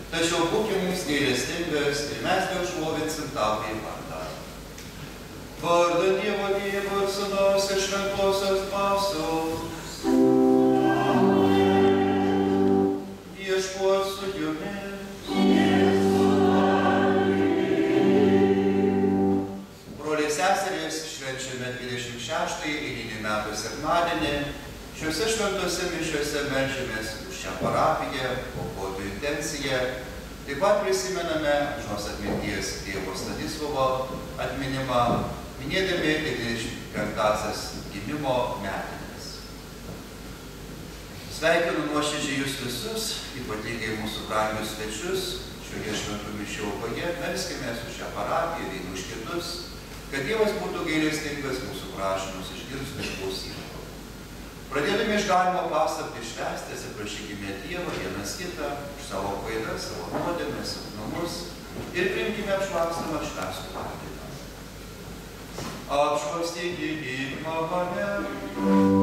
tačiau būkim mums gailestingas ir mes vėl šlovinsim tau kaip vardą. Vardan Dievo Tėvo ir Sūnaus ir Šventosios Dvasios. Viešpats su jumis. Broliai seserys, švenčiame 26-ąjį eilinį metų sekmadienį. Šiuose šventose mišiuose meldžiamės už šią parapiją, aukotojų intenciją. Taip pat prisimename amžinos atminties tėvo Stanislovo atminimą, minėdami 95-asias gimimo metinės. Sveikinu nuoširdžiai jūs visus, ypatingai mūsų brangius svečius, šioje šventų mišių aukoje. Melskimės už šią parapiją ir už kitus, kad Dievas būtų gailestingas mūsų prašymus išgirstų ir klausytų. Pradėdami išganimo paslaptį švęsti, atsiprašykime Dievą vienas kitą už savo klaidas, savo nuodėmes, silpnumus ir priimkime apšvarstamą švęstų valgymą. Apšvarstykime mane.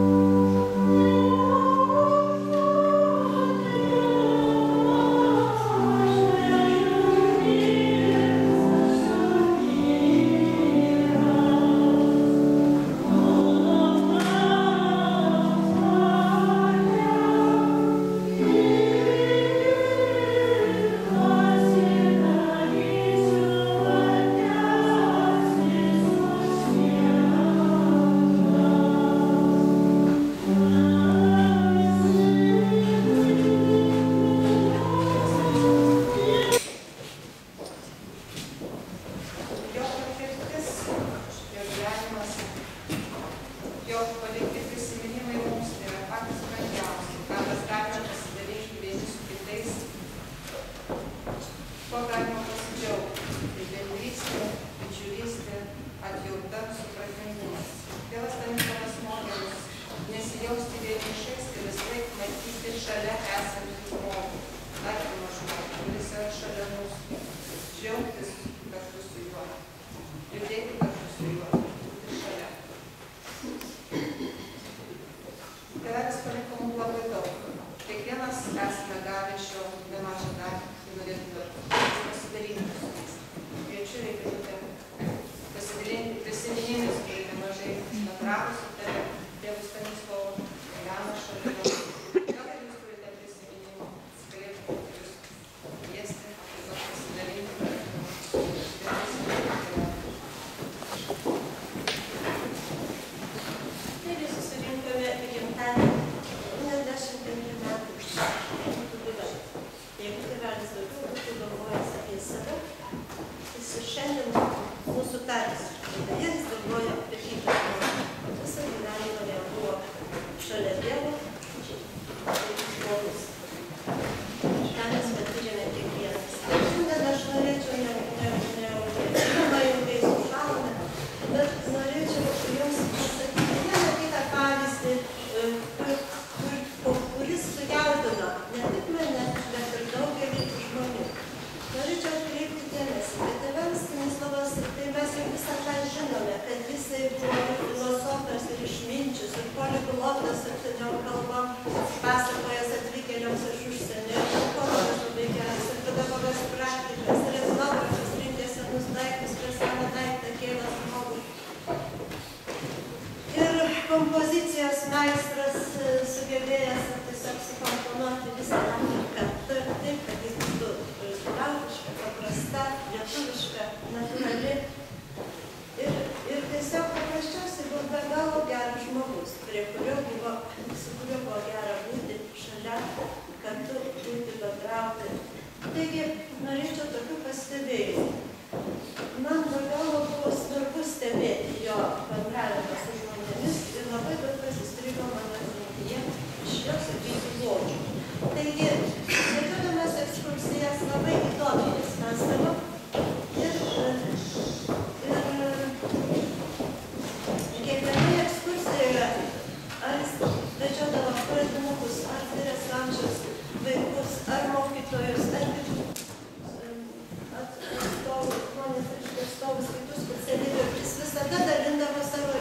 Atstovus, kitus specialybės, jis visada dalindavo savo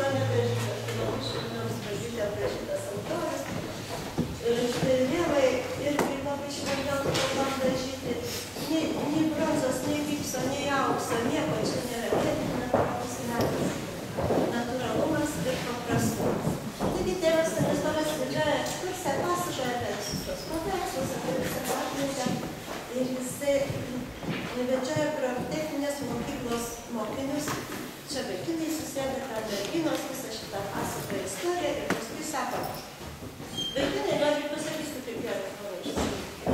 mane dažytas, tai labai švelniaus pažytė aprašytas autoris. Rėmai irgi labai švelniaus kalbam dažyti. Nei bronzos, nei gipso, nei aukso, nieko čia nėra. Natūralus metas. Natūralumas ir paprastumas. Taigi tėvas Stanislovas vedžioja ekskursą, pasakoja apie visus tos paveikslus, apie visą atvaizdą. Ir jisai vedžioja profesinės mokyklos mokinius. Čia vaikinai susėda, ten merginos, visą šitą pasakoja istoriją ir paskui sako, vaikinai, noriu pasakysiu, kaip gerai pavaištis.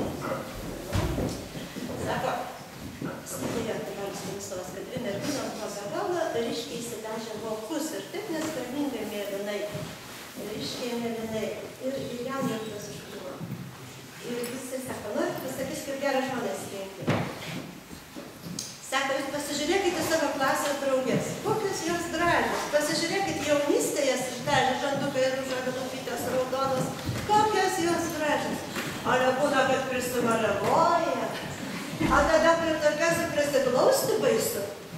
Sako, stebėjo tėvelis Stanislovas, kad dvi merginos pagavalo, ryškiai įsidažė vokus ir taip nespalvingai mėlynai, ryškiai mėlynai ir jaunimtas užkliuvo. Ir visi sako, noriu pasakysiu, kaip geras žmonės rinkti. Sako, jūs pasižiūrėkite savo klasės draugės, kokios jos gražios, pasižiūrėkite jaunystėje jas išdažė, žandukai ir užagalupytės raudonos, kokios jos gražios. O nebūna, kad prisimaravoja, o tada prie tokios prisiglausti baisu.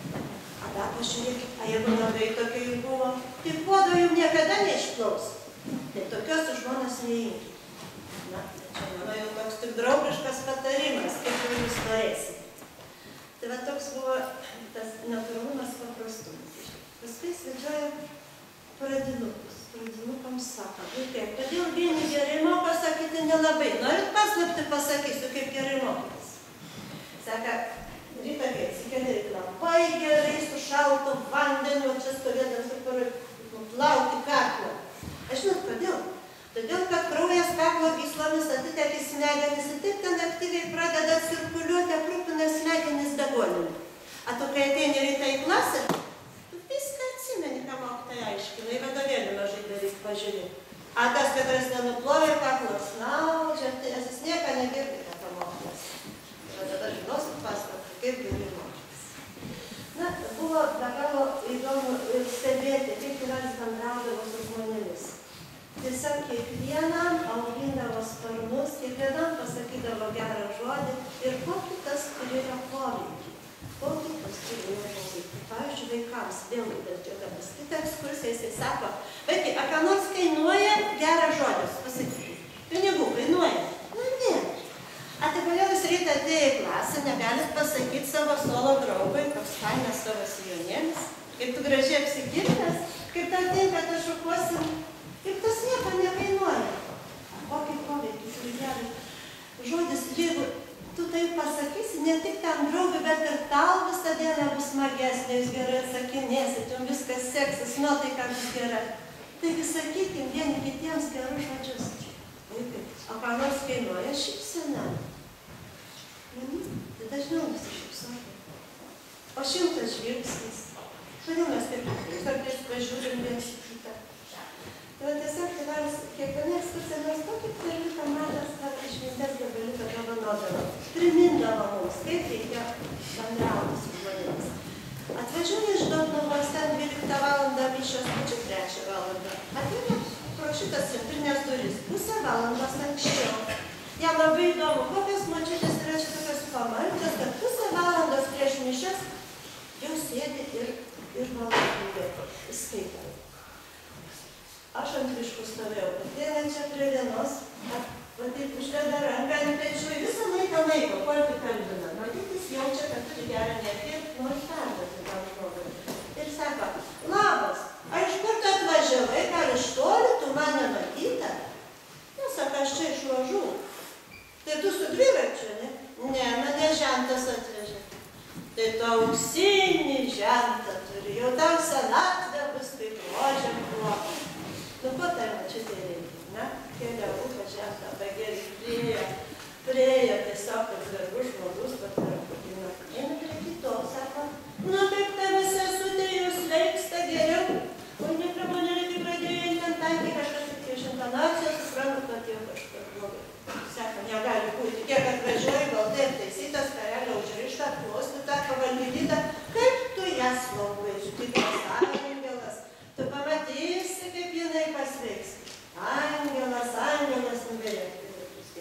A da pažiūrėkite, a jeigu nagai tokia jų buvo, tai puodo jums niekada neišplaus. Tai tokios žmonos neimkite. Na, čia mano jau toks tik draugiškas patarimas, kaip jau jūs norėsite. Tai va toks buvo tas natūralumas paprastumas. Paskui vedžioja pradinukus. Pradinukams sako, vaikai, kodėl vieni gerai mokosi, o kiti nelabai. Norit paslapti pasakysiu, kaip gerai mokosi. Sako, rytą kai atsikeli labai gerai su šaltu vandeniu, čia stovėdamas ir plauti kaklą. Aš žinot, kodėl? Todėl, kad kraujas kaklo gyslomis atiteka į smegenis ir taip ten aktyviai pradeda cirkuliuoti, aprūpina smegenis deguonimi. A tu, kai ateini rytą į klasę, tu viską atsimeni, ką mokytoja aiškina, į vadovėlį mažai daryk pažiūrė. A tas, katras nenuplovė kaklo snaudžia, tai jis nieko negirdi, ką pamokytas. Ir dabar žinosit paslaptį, kaip gali mokytis. Na, buvo be galo įdomu stebėti, kaip tėvelis bendraudavo su žmonėmis. Tiesiog kiekvienam augindavo sparnus, kiekvienam pasakydavo gerą žodį ir kokį tas turėjo poveikį. Kokį tas turėjo poveikį. Pavyzdžiui, vaikams vėl įdėdamas. Kita ekskursija jisai sako, vaikai, a ką nors kainuoja geras žodis, pasakykite. Pinigų kainuoja? Na, ne. A tai kodėl jūs rytą atėję į klasę, negalit pasakyti savo solo draugui, koks fainas savo sijonėlis, kaip tu gražiai apsikirtęs, kaip tau tinka, tu šukuosim. Ir tas nieko nekainuoja. Kokį poveikį turi gerai. Žodis, jeigu tu tai pasakysi, ne tik tam draugui, bet ir tau visą dieną bus smagesnė, jūs gerai atsakinėsit, jums viskas seksis, nuotaika bus gera. Taigi sakykim vieni kitiems gerus žodžius. O ką nors kainuoja šypsena? Tai dažniau nusišypsoti. O šiltas žvilgsnis. Kodėl mes taip kartais pažiūrim viens į kitą? Tai va tiesiog tėvelis kiekviena ekskursija nors tokį perliuką matas ar išminties gabaliuką dovanodavo. Primindavo mums, kaip reikia bendrauti su žmonėmis. Atvažiuoja iš Dotnuvos ten 12 valandą, mišios pačiu 3 valandą. Ateina pro šitas centrinės duris, pusę valandos anksčiau. Jam labai įdomu, kokios močiutės yra čia tokios pamalčios, kad pusę valandos prieš mišias jau sėdi ir valandų skaito. Aš ant viškų stovėjau, atėjau čia prie vienos, va taip uždeda ranką ant pečių ir visą laiką laiko, kol tai kalbina. Matyt, jis jaučia, kad turi gerą energiją ir nori perduoti tam žmogui. Ir sako, labas, ar iš kur tu atvažiavai, gal iš toli, tu mane matyta? Ne, sako, aš čia iš Rožų. Tai tu su dviračiu, ne? Ne, mane žentas atvežė. Tai tu auksinį žentą turi, jau tau senatvė bus kaip rožė buvo. Nu, ko tai mačiutė reikia, ne? Keliavų, kad žentą bagėlį priejo tiesiog, kad garbus žmogus, bet yra. Eina prie kito, sako, nu, kaip tave sesutė jūs veiksta geriau. O ne prie mane reikia pradėjo intentankiai kažkas tik iš intonacijos, suprantu, kad jau kažkas blogai. Sako, negali būti, kiek atvažiuoji, gal taip taisytas, karelio užrištą, klostytą, pavalgydytą, kaip tu ją slaugai, sutiktas angelas. Tu pamatysi, kaip jinai pasveiks. Angelas, angelas nugalėtų.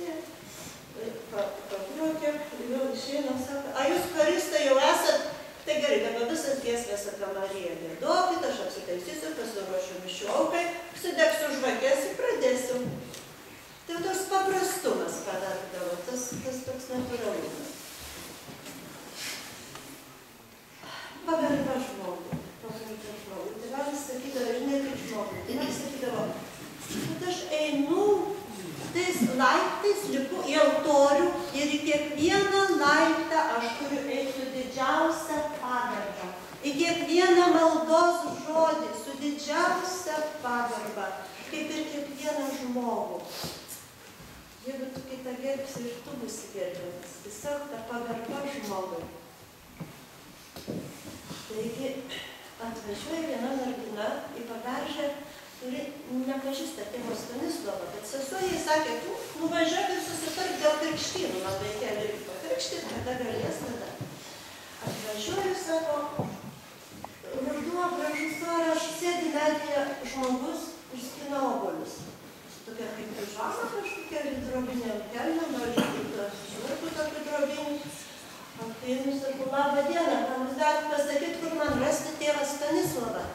maldos žodį su didžiausia pagarba, kaip ir kiekvieną žmogų. Jeigu tu kitą gerbsi ir tu būsi gerbiamas, tiesiog ta pagarba žmogui. Taigi atvažiuoja viena mergina į Paberžę, kuri nepažįsta tėvo Stanislovo, bet sesuo jai sakė, tu nuvažiuok ir susitark dėl krikštynų, man vaikelį reikia pakrikštyti, kada galės tada. Atvažiuoju, sako, ruduo, gražus oras, sėdi medyje žmogus ir skina obuolius. Tokia kaip pižama kažkokia drobinė kelnė, mažytė, švarkų tokių drobinių. Ateinu, sakau, labą dieną, ką jūs galite pasakyti, kur man rasti tėvą Stanislovą?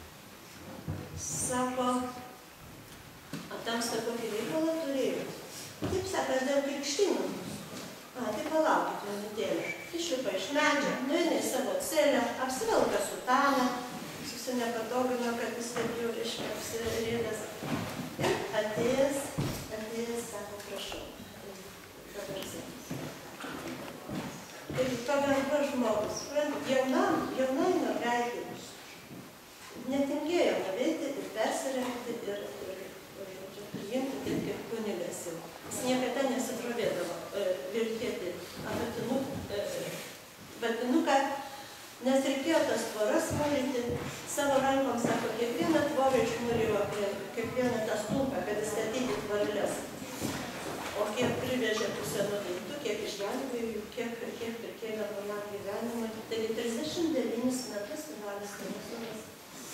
Sako, o tamsta kokį reikalą turėjau? Taip, sako, aš dėl krikštynų. Tai palaukit minutėlę. Išlipa iš medžio, nueina į savo celę, apsivelka sutaną, susinepatogino, kad jis taip jau reiškia apsirėdęs. Ir atėjęs, sako, prašau, dabar sėdės. Ir pagarba žmogus, jaunai mergaitė, netingėjo nuveiti ir persirengti ir priimti taip kaip kunigas jau. Jis niekada nesidrovėdavo vilkėti batinuką, nes reikėjo tas tvoras mūryti savo rankom, sako, kiekvieną tvorą išmūrijo, kiekvieną tą stulpą, kad įstatyti tvarelės. O kiek privežė tų senų daiktų, kiek išgelbėjo, kiek prikėlė normaliam gyvenimui. Taigi 39 metus tėvelis Stanislovas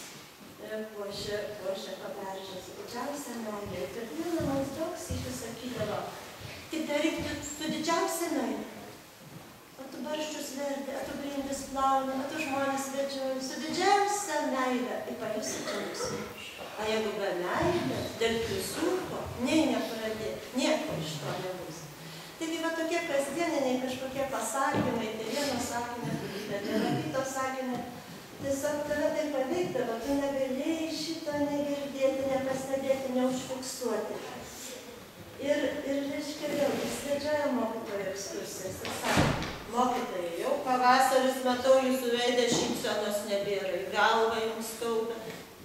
puošė Paberžę su didžiausia meilė. Ir kiekvieną mums daug sykių sakydavo, tik daryk tu didžiausia meilė. O tu barščius verdi, o tu grindis plauni, o tu žmonės vedžioji su didžiausia meilė. Ir pajusi čia nusimuš. O jeigu be meilė, dėl prisurko, nei nepradė, nieko iš to nebus. Taigi va tokie kasdieniniai kažkokie pasakymai, tai vieno sakinio, bet yra kito sakinio. Tiesiog tave tai paveikdavo, tu negalėjai šito negirdėti, nepastebėti, neužfiksuoti. Ir reiškia vėl, jis vedžioja mokytojo ekskursijas ir sako, mokytojai, jau pavasaris matau, jūsų veidę šypsenos nebėra, į galvą jums skauda.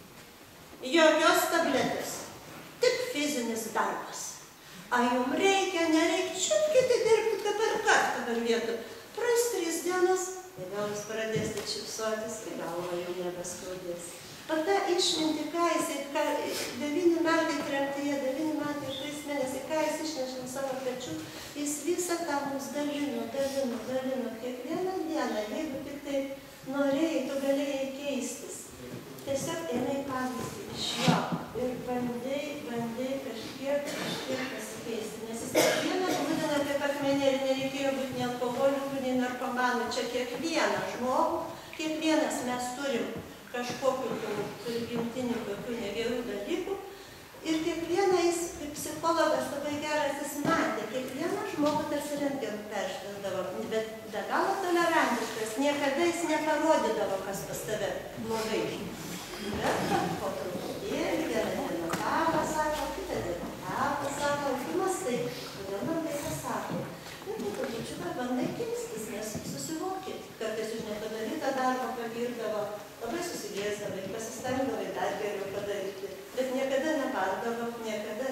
Jokios tabletės, tik fizinis darbas. A jums reikia, nereikia, čiupkite dirbti dabar vietų. Praeis 3 dienas, ir vėl jūs pradėsite šypsotis, ir galva jau nebeskaudės. O ta išminti, ką jisai, 9 metai tremtyje, 9 metai ir 3 mėnesiai, ką jis išnešė savo pečių, jis visą tą mums dalino, kiekvieną dieną, jeigu tik tai norėjai, tu galėjai keistis. Tiesiog ėmai pavyzdį iš jo ir bandai kažkiek pasikeisti. Nes jis kiekvieną grūdina kaip akmenėlį, nereikėjo būti nei alkoholikų, nei narkomanų. Čia kiekvieną žmogų, kiekvienas mes turim kažkokių prigimtinių tokių negerų dalykų. Ir kiekvieną jis, kaip psichologas labai geras, jis matė, kiekvieną žmogų tarsi rentgenu peržvelgdavo, bet be galo tolerantiškas, niekada jis neparodydavo, kas pas tave blogai. Bet po truputėlį, vieną dieną tą pasako, kitą dieną tą pasako, ir tu mąstai, kodėl man tai pasako. Ir tu trupučiuką bandai keistis, nes susivoki. Kartais už nepadarytą darbą pagirdavo, labai susigėsdavai, pasistengdavai dar geriau padaryti, bet niekada nebardavo, niekada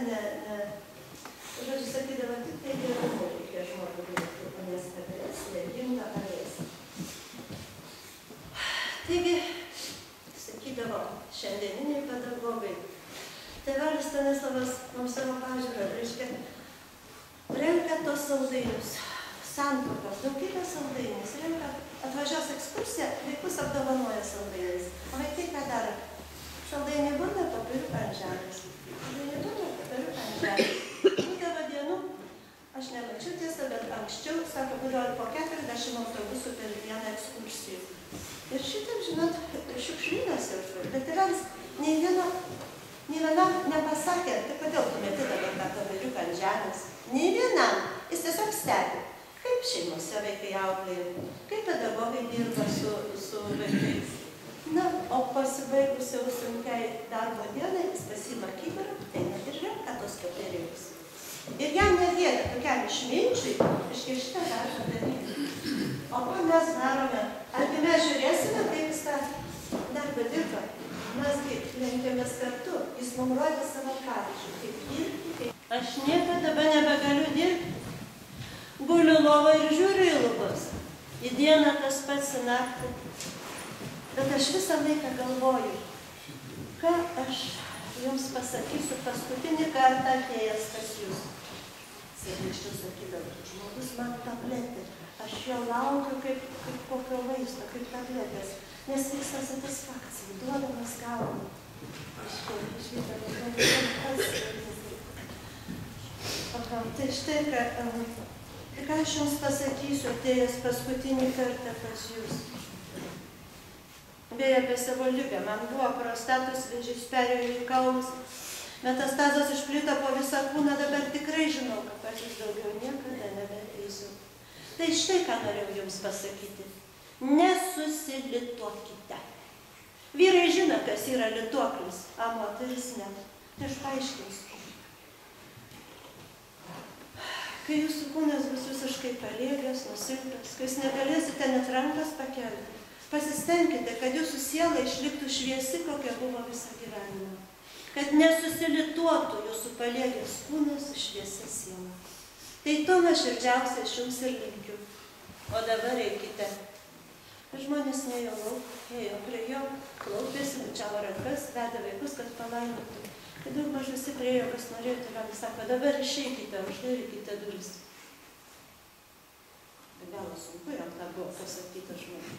žodžiu, sakydavo, tik tai gerumo reikia žmogų daryti, o nes agresija, gimta agresija. Taigi, sakydavo šiandieniniai pedagogai, tėvelis Stanislovas mums savo pažiūrą, reiškia, renka tos saldainius, santuokas, daugybę saldainis, renka, atvažiuos ekskursiją, vaikus apdovanoja saldainiais. O vaikai ką daro? Saldainiai burna, papiriuką ant žemės. Saldainiai burna, papiriuką ant žemės. Būdavo dienų, aš nemačiau tiesą, bet anksčiau, sako, būdavo po 40 autobusų per vieną ekskursijų. Ir šitaip, žinot, šiukšlynas jau turi, bet tėvelis nei vienam nepasakė, tai kodėl tu meti dabar tą papiriuką ant žemės. Nei vienam, jis tiesiog stebi, kaip šeimose vaikai auklėjami, kaip pedagogai dirba su vaikais. Na, o pasibaigus jau sunkiai darbo dienai, jis pasiima kibirą, eina ir renka tos papiriukus. Ir jam nedėda tokiam išminčiui, reiškia šitą darbą daryti. O ką mes darome? Argi mes žiūrėsime, kaip jis tą dirba, mesgi lenkėmės kartu, jis mums rodė savo pavyzdžių, kaip dirbti. Aš niekada dabar nebegaliu dirbti. Guliu lovą ir žiūriu į lubas. Į dieną tas pats, į naktį. Bet aš visą laiką galvoju, ką aš jums pasakysiu paskutinį kartą atėjęs pas jūs. Sėdėščiau sakydavau, žmogus man tabletė. Aš jo laukiu kaip kokio vaisto, kaip tabletės. Nes vyksta satisfakcija, duodamas gaunu. Tai štai, ką aš jums pasakysiu, atėjęs paskutinį kartą pas jūs. Beje, apie savo ligą. Man buvo prostatos vėžys, perėjo į kaulus. Metastazos išplito po visą kūną, dabar tikrai žinau, kad pas jūs daugiau niekada nebeteisiu. Tai štai, ką norėjau jums pasakyti. Nesusilituokite. Vyrai žino, kas yra lituoklis, o moteris ne. Tai aš paaiškinsiu. Kai jūsų kūnas bus visiškai paliegęs, nusilpęs, kai jūs negalėsite net rankas pakelti, pasistengkite, kad jūsų siela išliktų šviesi, kokia buvo visą gyvenimą. Kad nesusilituotų jūsų paliegęs kūnas su šviesia siela. Tai to nuoširdžiausiai aš jums ir linkiu. O dabar eikite. Žmonės nėjo lauk, ėjo prie jo, klaupėsi, bučiavo rankas, vedė vaikus, kad palaidotų. Kai daug maž visi priejo, kas norėjo, tėvelis sako, dabar išeikite, uždarykite duris. Be galo sunku jam tą buvo pasakyti žmonių.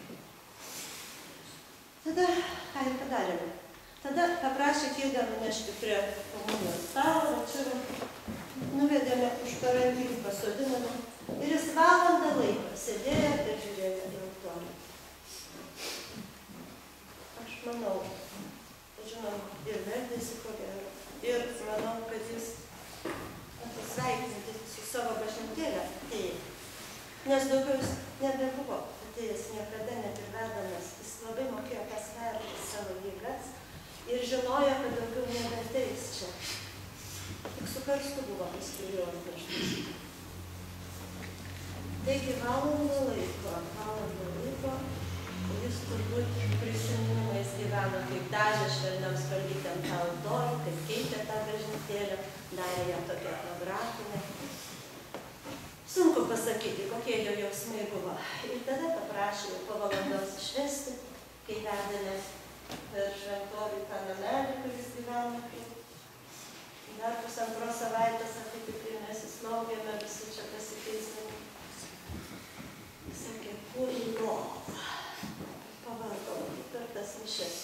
Tada, ką ir padarėme? Tada paprašė kėdę nunešti prie komunijos stalo, čia nuvedėme už parankinių, pasodiname ir jis valandą laiko sėdėjo ir žiūrėjo į altorių. Aš manau, žinom, ir meldėsi ko gero, ir manau, kad jis atsisveikinti su savo bažnytėle atėjo. Nes daugiau jis nebebuvo atėjęs niekada net ir vedamas. Jis labai mokėjo pasverti savo jėgas ir žinojo, kad daugiau nebeateis čia. Tik su karstu buvo paskiriojo dažnai. Taigi valandą laiko, jis turbūt prisiminimais gyveno, kaip dažė švelniam spalvytėm tą altorių, kaip keitė tą bažnytėlę, darė ją tokią etnografinę. Sunku pasakyti, kokie jo jausmai buvo. Ir tada paprašė po valandos išvesti, kai vedėme per šventorių tą namelį, kuris gyveno. Dar pusantros savaitės, ar kaip tikrai mes įslaugėme, visi čia pasikeisime. Jis sakė, kur į lovą? Pavargau per tas mišes.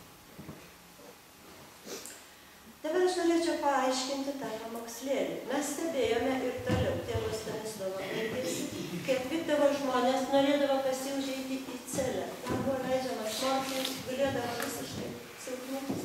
Dabar aš norėčiau paaiškinti tą pamokslėlį. Mes stebėjome ir toliau tėvo Stanislovo elgesį, kai atvykdavo žmonės, norėdavo pasiužeiti į celę. Tam buvo leidžiamas mokytis, gulėdavo visiškai silpnutis.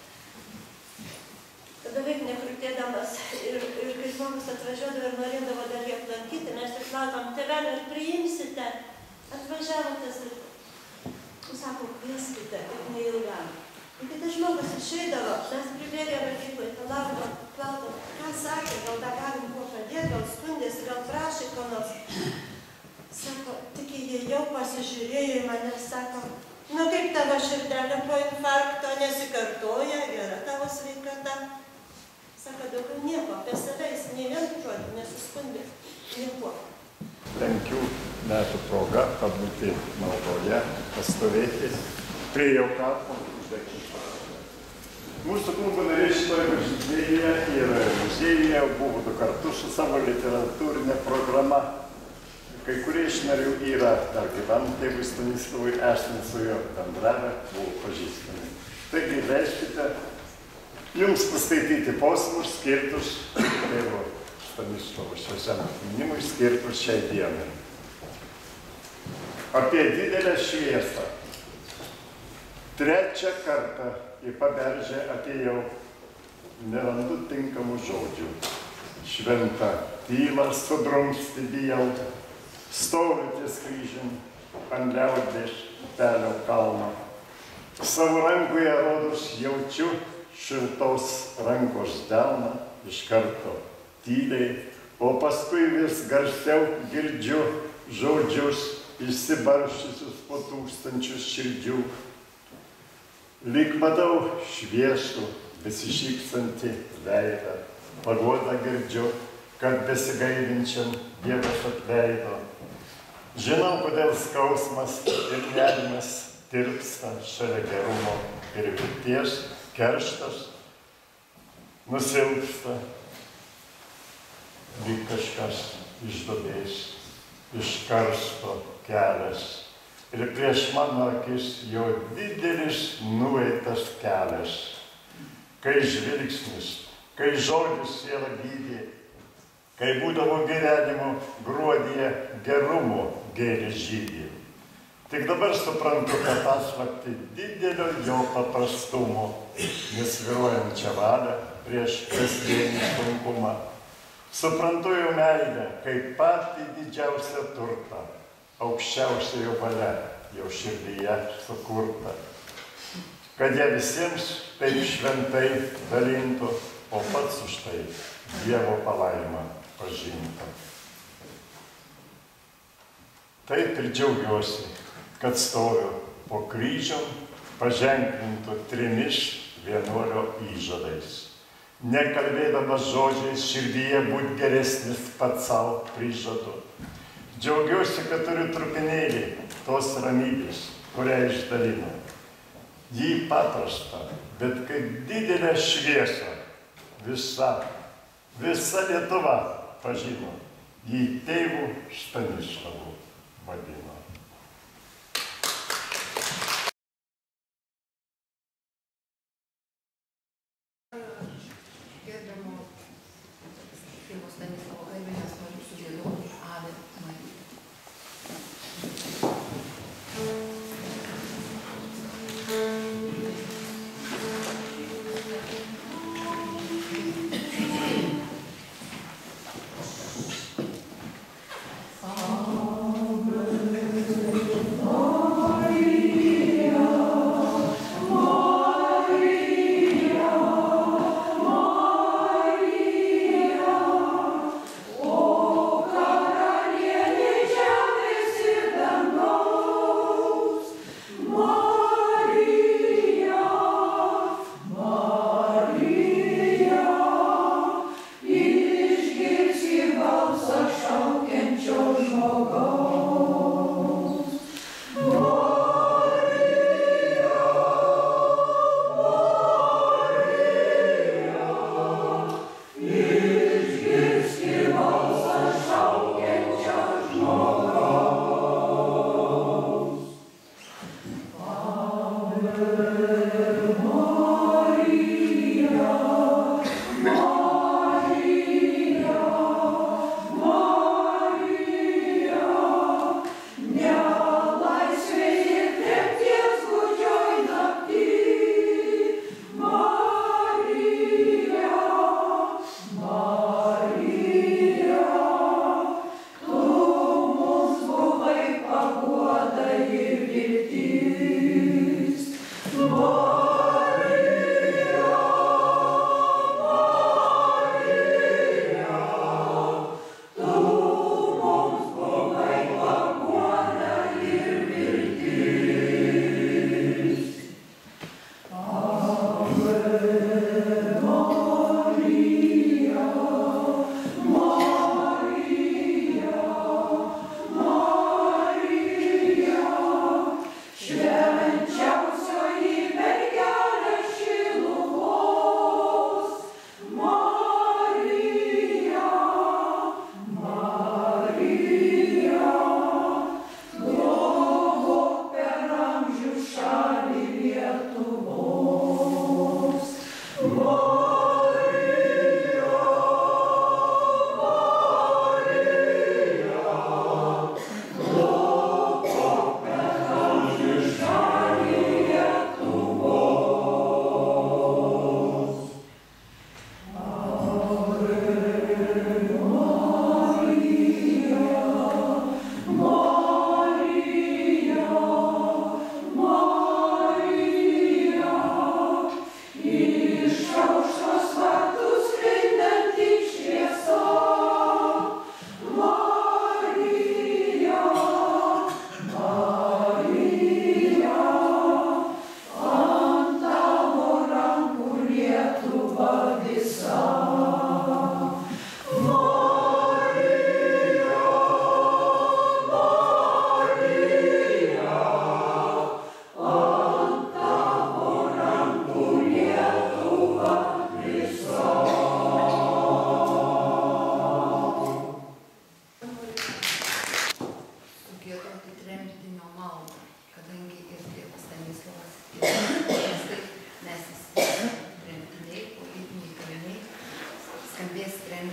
Tada veik nekrutėdamas ir kai žmogus atvažiuodavo ir norėdavo dar jį aplankyti, mes ir klausom, tėvelį, ar priimsite? Atvažiavote ir sako, kvieskite, ir neilgam. Ir kai tas žmogus išeidavo, mes pribėgę mokyklai, palaukdom, klausdom, ką sakė, gal dar galim buvo padėti, gal skundėsi, gal prašė ko nors. Sako, tik jie jau pasižiūrėjo į mane, sako, nu kaip tavo širdelė po infarkto nesikartoja, gera tavo sveikata. Sako, daugiau nieko, apie save jis nei vienų žodžių nesiskundė, nieko. 5 metų proga pabūti maldoje, pastovėti, priėjau kapą, uždegti. Mūsų klubo nariai šitoje bažnytėlėje ir muziejuje buvo 2 kartus su savo literatūrinė programa. Kai kurie iš narių yra dar gyvam tėvui Stanislovui, esant su juo bendravę, buvo pažįstami. Taigi leiskite jums paskaityti posmus skirtus tėvo Stanislovo šviesiam atminimui, skirtus šiai dienai. Apie didelę šviesą. 3 kartą į paberžę atėjau, nerandu tinkamų žodžių. Šventą tylą sudrumsti bijau, stoviu ties kryžium ant liaudės upelio kalno. Savo rankoje rodos jaučiu šiltos rankos delną iš karto tyliai, o paskui vis garsiau girdžiu žodžius išsibarsčiusius po tūkstančius širdžių. Lyg matau šviesų, besišypsantį veidą, paguodą girdžiu, kad besigailinčiam Dievas atleido. Žinau, kodėl skausmas ir nerimas tirpsta šalia gerumo ir vilties, kerštas nusilpsta, lyg kažkas iš duobės, iš karsto kelias. Ir prieš mano akis jo didelis nueitas kelias. Kai žvilgsnis, kai žodis sielą gydė, kai būdavo gyvenimo gruodyje gerumo gėris žydė. Tik dabar suprantu, kad paslapti didelio jo paprastumo, nesvyruojančią valią prieš kasdienį sunkumą. Suprantu jo meilę kaip patį didžiausią turtą, aukščiausia jo valia jau širdyje sukurta. Kad ją visiems taip šventai dalintų, o pats už tai Dievo palaimą pažintų. Taip ir džiaugiuosi, kad stoviu po kryžium paženklintų 3 vienuolio įžadais. Nekalbėdamas žodžiais širdyje būt geresnis pats savo prižadu. Džiaugiuosi, kad turiu trupinėlį tos ramybės, kurią išdalino. Jį paprastą, bet kaip didelę šviesą visa Lietuva pažino. Jį tėvu Stanisławu vadino. Gerbiamo tėvo Stanisławo garbės noriu sugiedoti Ave Marija.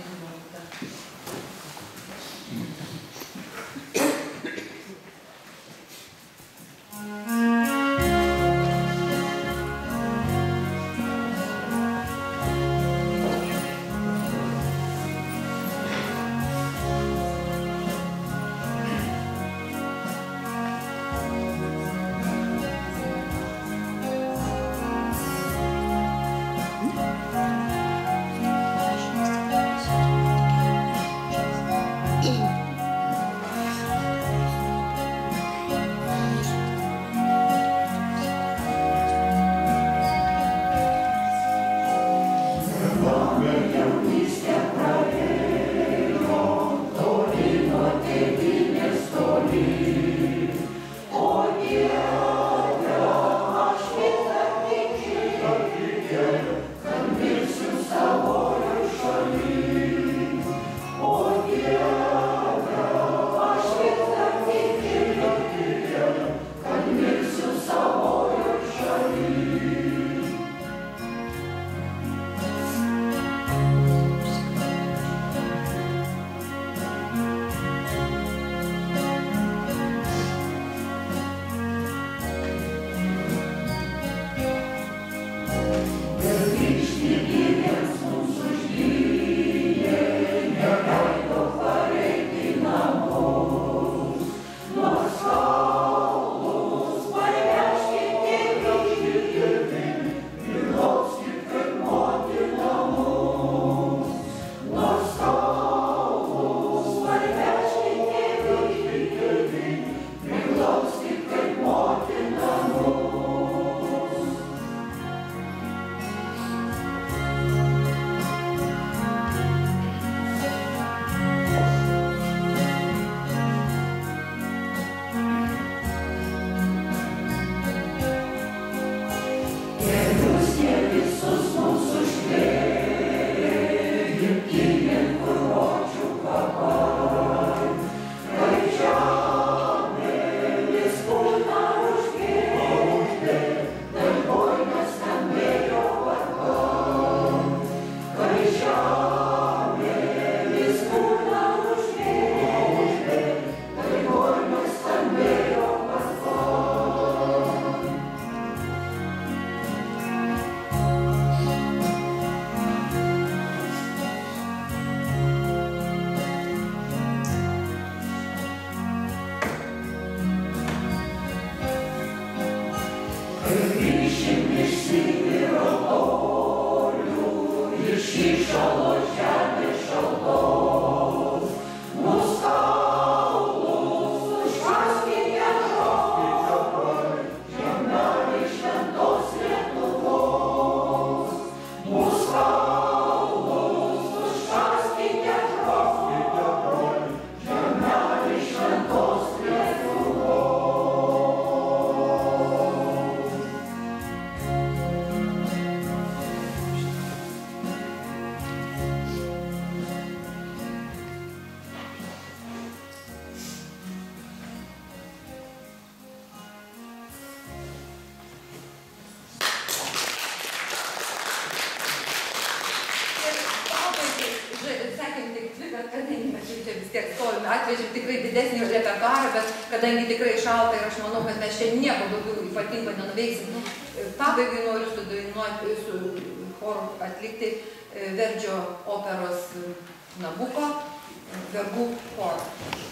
Atvežėm tikrai didesnį repertuarą, bet kadangi tikrai šalta ir aš manau, kad mes čia nieko daugiau ypatingo nenuveiksim. Pabaigai noriu sudainuoti su choru atlikti Verdžio operos Nabuko vergų chorą.